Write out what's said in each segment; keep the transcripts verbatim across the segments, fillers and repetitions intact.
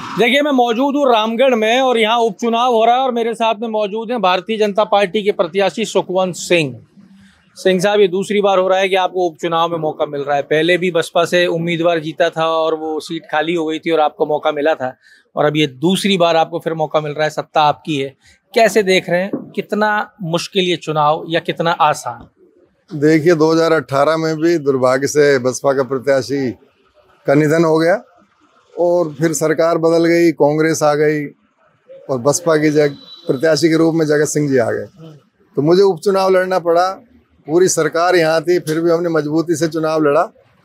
देखिए, मैं मौजूद हूँ रामगढ़ में और यहाँ उपचुनाव हो रहा है और मेरे साथ में मौजूद हैं भारतीय जनता पार्टी के प्रत्याशी सुखवंत सिंह। सिंह साहब, ये दूसरी बार हो रहा है कि आपको उपचुनाव में मौका मिल रहा है। पहले भी बसपा से उम्मीदवार जीता था और वो सीट खाली हो गई थी और आपको मौका मिला था, और अब ये दूसरी बार आपको फिर मौका मिल रहा है, सत्ता आपकी है। कैसे देख रहे हैं, कितना मुश्किल ये चुनाव या कितना आसान? देखिए, दो हज़ार अठारह में भी दुर्भाग्य से बसपा का प्रत्याशी का निधन हो गया और फिर सरकार बदल गई, कांग्रेस आ गई और बसपा की जगह प्रत्याशी के रूप में जगत सिंह जी आ गए। तो मुझे उपचुनाव लड़ना पड़ा। पूरी सरकार यहाँ थी, फिर भी हमने मजबूती से चुनाव लड़ा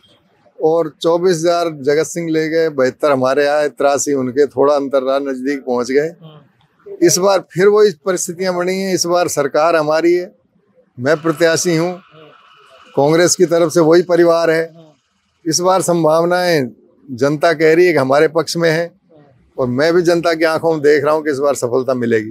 और चौबीस हजार जगत सिंह ले गए, बहत्तर हमारे आए, तिरासी उनके, थोड़ा अंतर रहा, नजदीक पहुँच गए। इस बार फिर वही परिस्थितियाँ बनी हैं। इस बार सरकार हमारी है, मैं प्रत्याशी हूँ, कांग्रेस की तरफ से वही परिवार है। इस बार संभावनाएं जनता कह रही है कि हमारे पक्ष में है और मैं भी जनता की आंखों में देख रहा हूं कि इस बार सफलता मिलेगी।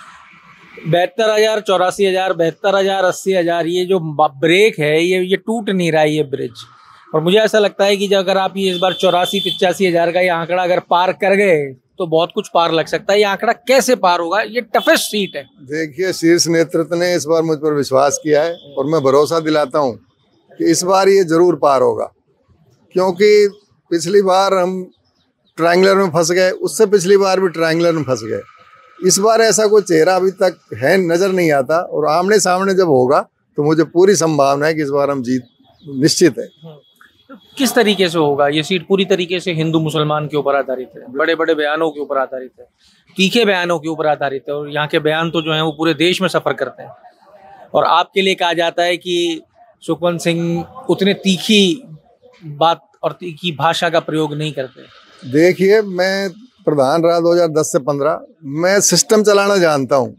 बहत्तर हजार चौरासी हजार बहत्तर हजार अस्सी हजार ये जो ब्रेक है, ये ये टूट नहीं रहा है ये ब्रिज। और मुझे ऐसा लगता है कि जब अगर आप ये इस बार चौरासी पिचासी हजार का ये आंकड़ा अगर पार कर गए तो बहुत कुछ पार लग सकता है। ये आंकड़ा कैसे पार होगा? ये टफेस्ट सीट है। देखिए, शीर्ष नेतृत्व ने इस बार मुझ पर विश्वास किया है और मैं भरोसा दिलाता हूँ कि इस बार ये जरूर पार होगा, क्योंकि पिछली बार हम ट्रायंगुलर में फंस गए, उससे पिछली बार भी ट्रायंगुलर में फंस गए। इस बार ऐसा कोई चेहरा अभी तक है नजर नहीं आता और आमने सामने जब होगा तो मुझे पूरी संभावना है कि इस बार हम जीत निश्चित है। किस तरीके से होगा ये सीट? पूरी तरीके से हिंदू मुसलमान के ऊपर आधारित है, बड़े बड़े बयानों के ऊपर आधारित है, तीखे बयानों के ऊपर आधारित है और यहाँ के बयान तो जो है वो पूरे देश में सफर करते हैं। और आपके लिए कहा जाता है कि सुखवंत सिंह उतने तीखी बात और तीखी भाषा का प्रयोग नहीं करते। देखिए, मैं प्रधान रहा दो हज़ार दस से पंद्रह, मैं सिस्टम चलाना जानता हूँ।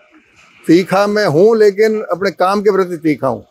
तीखा मैं हूँ, लेकिन अपने काम के प्रति तीखा हूँ।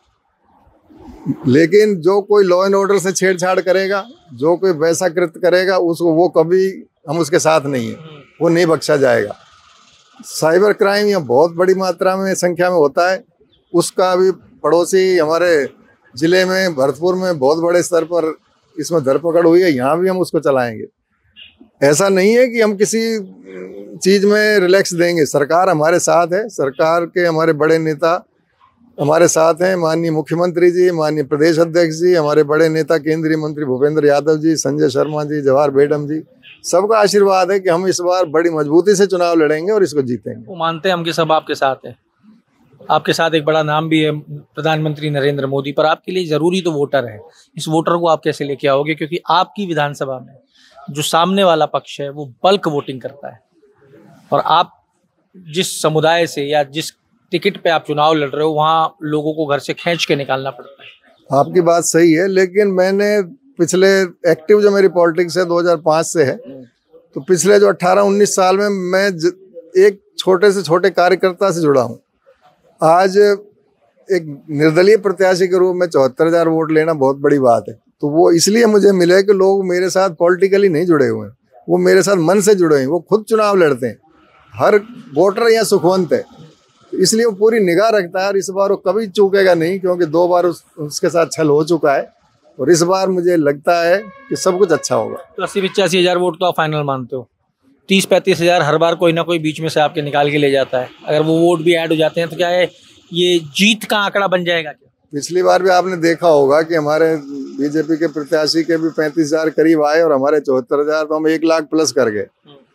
लेकिन जो कोई लॉ एंड ऑर्डर से छेड़छाड़ करेगा, जो कोई वैसा कृत्य करेगा, उसको वो कभी हम उसके साथ नहीं है, वो नहीं बख्शा जाएगा। साइबर क्राइम यहाँ बहुत बड़ी मात्रा में संख्या में होता है, उसका भी पड़ोसी हमारे जिले में भरतपुर में बहुत बड़े स्तर पर इसमें धरपकड़ हुई है, यहाँ भी हम उसको चलाएंगे। ऐसा नहीं है कि हम किसी चीज़ में रिलैक्स देंगे। सरकार हमारे साथ है, सरकार के हमारे बड़े नेता हमारे साथ हैं, माननीय मुख्यमंत्री जी, माननीय प्रदेश अध्यक्ष जी, हमारे बड़े नेता केंद्रीय मंत्री भूपेंद्र यादव जी, संजय शर्मा जी, जवाहर बेगम जी, सबका आशीर्वाद है कि हम इस बार बड़ी मजबूती से चुनाव लड़ेंगे और इसको जीतेंगे। वो मानते हैं हम कि सब आपके साथ है। आपके साथ एक बड़ा नाम भी है, प्रधानमंत्री नरेंद्र मोदी, पर आपके लिए जरूरी तो वोटर है। इस वोटर को आप कैसे लेके आओगे? क्योंकि आपकी विधानसभा में जो सामने वाला पक्ष है वो बल्क वोटिंग करता है और आप जिस समुदाय से या जिस टिकट पे आप चुनाव लड़ रहे हो वहाँ लोगों को घर से खींच के निकालना पड़ता है। आपकी बात सही है, लेकिन मैंने पिछले एक्टिव जो मेरी पॉलिटिक्स है दो हज़ार पाँच से है, तो पिछले जो अठारह उन्नीस साल में मैं एक छोटे से छोटे कार्यकर्ता से जुड़ा हूँ। आज एक निर्दलीय प्रत्याशी के रूप में चौहत्तर हजार वोट लेना बहुत बड़ी बात है। तो वो इसलिए मुझे मिले कि लोग मेरे साथ पॉलिटिकली नहीं जुड़े हुए हैं, वो मेरे साथ मन से जुड़े हैं, वो खुद चुनाव लड़ते हैं। हर वोटर यहाँ सुखवंत है, इसलिए वो पूरी निगाह रखता है और इस बार वो कभी चूकेगा नहीं, क्योंकि दो बार उस, उसके साथ छल हो चुका है और इस बार मुझे लगता है कि सब कुछ अच्छा होगा। तो अस्सी पिचासी हजार वोट तो आप फाइनल मानते हो? तीस पैंतीस हजार हर बार कोई ना कोई बीच में से आपके निकाल के ले जाता है। अगर वो वोट भी ऐड हो जाते हैं तो क्या है, ये जीत का आंकड़ा बन जाएगा क्या? पिछली बार भी आपने देखा होगा कि हमारे बीजेपी के प्रत्याशी के भी पैंतीस हजार करीब आए और हमारे चौहत्तर हजार, तो हम एक लाख प्लस कर गए।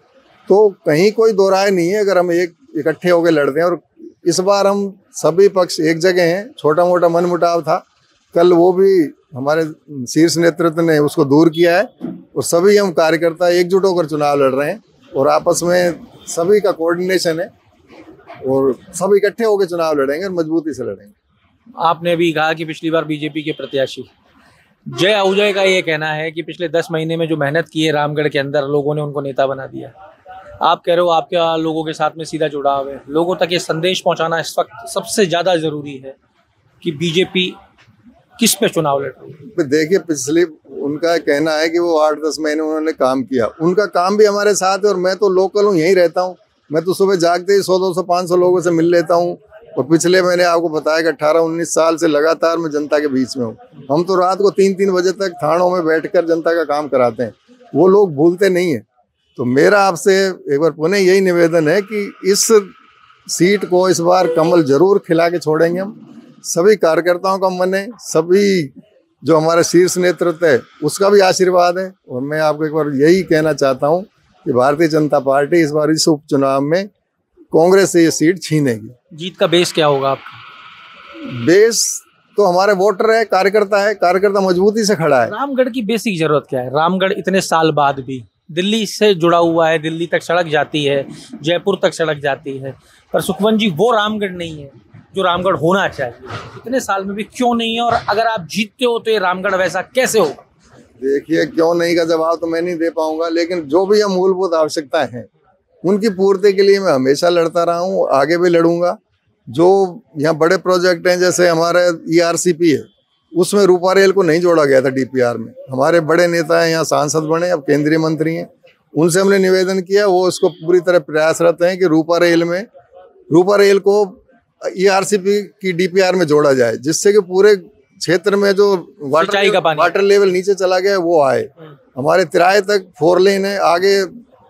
तो कहीं कोई दो राय नहीं है अगर हम एक इकट्ठे होकर लड़ते हैं। और इस बार हम सभी पक्ष एक जगह हैं। छोटा मोटा मनमुटाव था, कल वो भी हमारे शीर्ष नेतृत्व ने उसको दूर किया है और सभी हम कार्यकर्ता एकजुट होकर चुनाव लड़ रहे हैं और आपस में सभी का कोऑर्डिनेशन है और सब इकट्ठे होकर चुनाव लड़ेंगे और मजबूती से लड़ेंगे। आपने अभी कहा कि पिछली बार बीजेपी के प्रत्याशी जय आहूजा का ये कहना है कि पिछले दस महीने में जो मेहनत की है रामगढ़ के अंदर, लोगों ने उनको नेता बना दिया। आप कह रहे हो आपका लोगों के साथ में सीधा जुड़ाव है। लोगों तक ये संदेश पहुंचाना इस वक्त सबसे ज्यादा जरूरी है कि बीजेपी किस पे चुनाव लड़ रही है। देखिए, पिछली उनका कहना है कि वो आठ दस महीने उन्होंने काम किया, उनका काम भी हमारे साथ है और मैं तो लोकल हूँ, यहीं रहता हूँ। मैं तो सुबह जागते ही सौ दो सौ पाँच सौ लोगों से मिल लेता हूँ और पिछले मैंने आपको बताया कि अठारह उन्नीस साल से लगातार मैं जनता के बीच में हूँ। हम तो रात को तीन तीन बजे तक थानों में बैठकर जनता का काम कराते हैं, वो लोग भूलते नहीं है। तो मेरा आपसे एक बार पुनः यही निवेदन है कि इस सीट को इस बार कमल जरूर खिला के छोड़ेंगे हम। सभी कार्यकर्ताओं का मन है, सभी जो हमारा शीर्ष नेतृत्व है उसका भी आशीर्वाद है। और मैं आपको एक बार यही कहना चाहता हूं कि भारतीय जनता पार्टी इस बार इस उपचुनाव में कांग्रेस से ये सीट छीनेगी। जीत का बेस क्या होगा आपका? बेस तो हमारे वोटर है, कार्यकर्ता है, कार्यकर्ता मजबूती से खड़ा है। रामगढ़ की बेसिक जरूरत क्या है? रामगढ़ इतने साल बाद भी दिल्ली से जुड़ा हुआ है, दिल्ली तक सड़क जाती है, जयपुर तक सड़क जाती है, पर सुखवंत जी वो रामगढ़ नहीं है जो रामगढ़ होना चाहिए। इतने साल में भी क्यों नहीं है? और अगर आप जीतते हो तो ये रामगढ़ वैसा कैसे होगा? देखिए, क्यों नहीं का जवाब तो मैं नहीं दे पाऊंगा, लेकिन जो भी हम मूलभूत आवश्यकताएं हैं उनकी पूर्ति के लिए मैं हमेशा लड़ता रहा हूँ, आगे भी लड़ूंगा। जो यहाँ बड़े प्रोजेक्ट हैं, जैसे हमारे ई आर सी पी है, उसमें रूपा रेल को नहीं जोड़ा गया था डी पी आर में। हमारे बड़े नेता हैं, यहाँ सांसद बने, अब केंद्रीय मंत्री हैं, उनसे हमने निवेदन किया, वो उसको पूरी तरह प्रयासरत हैं कि रूपा रेल में रूपा रेल को ई आर सी पी की डी पी आर में जोड़ा जाए, जिससे कि पूरे क्षेत्र में जो वाटर का पानी वाटर लेवल नीचे चला गया वो आए। हमारे तिराए तक फोर लेन है, आगे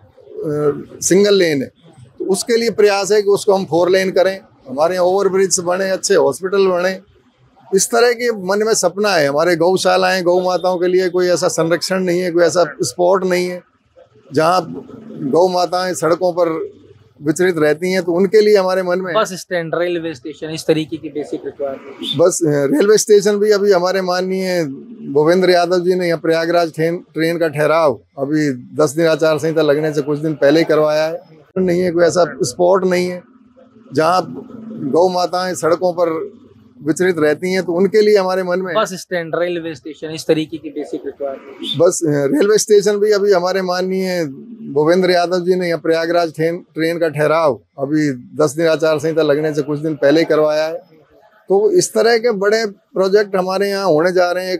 आ, सिंगल लेन है, तो उसके लिए प्रयास है कि उसको हम फोर लेन करें। हमारे यहाँ ओवर ब्रिज बने, अच्छे हॉस्पिटल बने। इस तरह के मन में सपना है। हमारे गौशालाएं, गौ माताओं के लिए कोई ऐसा संरक्षण नहीं है, कोई ऐसा स्पॉट नहीं है जहाँ गौ माताएं सड़कों पर विचरित रहती हैं, तो उनके लिए हमारे मन में बस स्टैंड, रेलवे स्टेशन, इस तरीके की basic requirement. Bus railway station भी अभी हमारे माननीय भूपेंद्र यादव जी ने यहाँ प्रयागराज ट्रेन ट्रेन का ठहराव अभी दस दिन आचार संहिता लगने से कुछ दिन पहले ही करवाया है। नहीं है कोई ऐसा स्पॉट नहीं है जहाँ गौ माताएं सड़कों पर विचरित रहती हैं, तो उनके लिए हमारे मन में बस स्टैंड, रेलवे स्टेशन, इस तरीके की basic requirement. Bus railway station भी अभी हमारे माननीय भूपेंद्र यादव जी ने यहाँ प्रयागराज ट्रेन ट्रेन का ठहराव अभी दस दिन आचार संहिता लगने से कुछ दिन पहले ही करवाया है। तो इस तरह के बड़े प्रोजेक्ट हमारे यहाँ होने जा रहे हैं।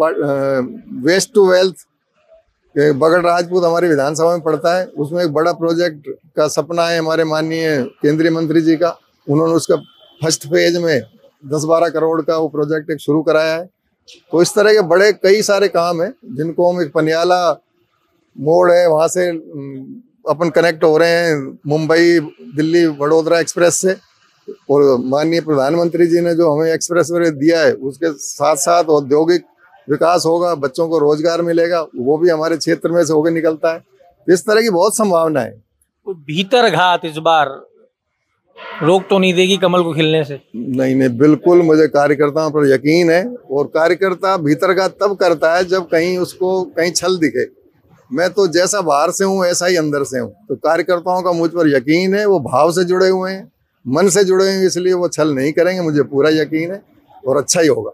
एक waste to wealth, Bagar Rajput हमारी विधानसभा में पड़ता है, उसमें एक बड़ा प्रोजेक्ट का सपना है हमारे माननीय केंद्रीय मंत्री जी का। उन्होंने उसका फर्स्ट फेज में दस बारह करोड़ का वो प्रोजेक्ट एक शुरू कराया है। तो इस तरह के बड़े कई सारे काम हैं जिनको हम, एक पनियाला मोड़ है, वहाँ से अपन कनेक्ट हो रहे हैं मुंबई दिल्ली वडोदरा एक्सप्रेस से, और माननीय प्रधानमंत्री जी ने जो हमें एक्सप्रेस वे दिया है उसके साथ साथ औद्योगिक विकास होगा, बच्चों को रोजगार मिलेगा, वो भी हमारे क्षेत्र में से होकर निकलता है। इस तरह की बहुत संभावना है। तो भीतर घात इस बार रोक तो नहीं देगी कमल को खिलने से? नहीं नहीं, बिल्कुल मुझे कार्यकर्ताओं पर यकीन है। और कार्यकर्ता भीतर घात तब करता है जब कहीं उसको कहीं छल दिखे। मैं तो जैसा बाहर से हूँ ऐसा ही अंदर से हूँ, तो कार्यकर्ताओं का मुझ पर यकीन है। वो भाव से जुड़े हुए हैं, मन से जुड़े हुए हैं, इसलिए वो छल नहीं करेंगे, मुझे पूरा यकीन है, और अच्छा ही होगा।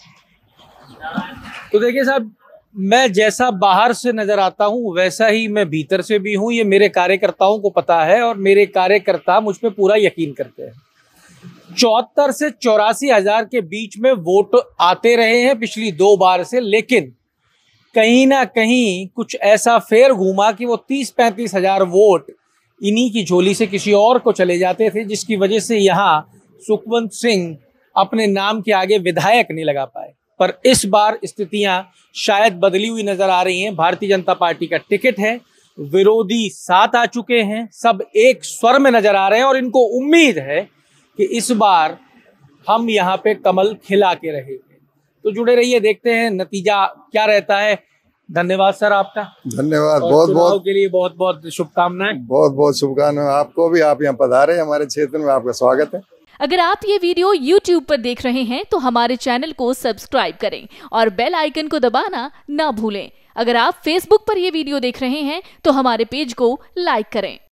तो देखिए साहब, मैं जैसा बाहर से नजर आता हूं वैसा ही मैं भीतर से भी हूं। ये मेरे कार्यकर्ताओं को पता है और मेरे कार्यकर्ता मुझ पे पूरा यकीन करते हैं। चौहत्तर से चौरासी हजार के बीच में वोट आते रहे हैं पिछली दो बार से, लेकिन कहीं ना कहीं कुछ ऐसा फेर घूमा कि वो तीस पैंतीस हजार वोट इन्हीं की झोली से किसी और को चले जाते थे, जिसकी वजह से यहाँ सुखवंत सिंह अपने नाम के आगे विधायक नहीं लगा पाए। पर इस बार स्थितियां शायद बदली हुई नजर आ रही हैं। भारतीय जनता पार्टी का टिकट है, विरोधी साथ आ चुके हैं, सब एक स्वर में नजर आ रहे हैं और इनको उम्मीद है कि इस बार हम यहाँ पे कमल खिला के रहेंगे। तो जुड़े रहिए, देखते हैं नतीजा क्या रहता है। धन्यवाद सर आपका। धन्यवाद, बहुत बहुत के लिए बहुत बहुत शुभकामनाएं। बहुत बहुत शुभकामनाएं आपको भी। आप यहाँ पधारे हमारे क्षेत्र में, आपका स्वागत है। अगर आप ये वीडियो यूट्यूब पर देख रहे हैं तो हमारे चैनल को सब्सक्राइब करें और बेल आइकन को दबाना ना भूलें। अगर आप फेसबुक पर ये वीडियो देख रहे हैं तो हमारे पेज को लाइक करें।